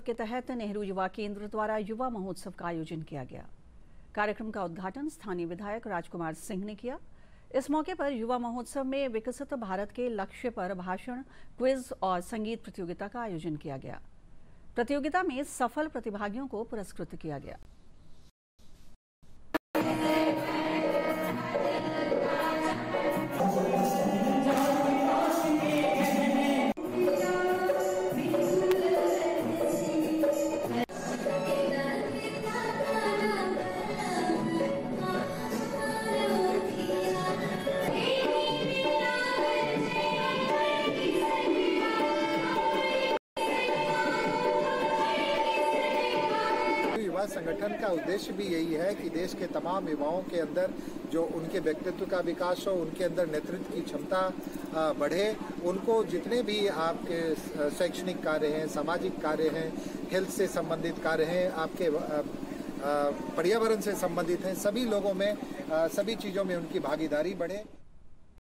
के तहत नेहरू युवा केंद्र द्वारा युवा महोत्सव का आयोजन किया गया। कार्यक्रम का उद्घाटन स्थानीय विधायक राजकुमार सिंह ने किया। इस मौके पर युवा महोत्सव में विकसित भारत के लक्ष्य पर भाषण, क्विज और संगीत प्रतियोगिता का आयोजन किया गया। प्रतियोगिता में सफल प्रतिभागियों को पुरस्कृत किया गया। युवा संगठन का उद्देश्य भी यही है कि देश के तमाम युवाओं के अंदर जो उनके व्यक्तित्व का विकास हो, उनके अंदर नेतृत्व की क्षमता बढ़े, उनको जितने भी आपके शैक्षणिक कार्य हैं, सामाजिक कार्य हैं, हेल्थ से संबंधित कार्य हैं, आपके पर्यावरण से संबंधित हैं, सभी लोगों में सभी चीज़ों में उनकी भागीदारी बढ़े।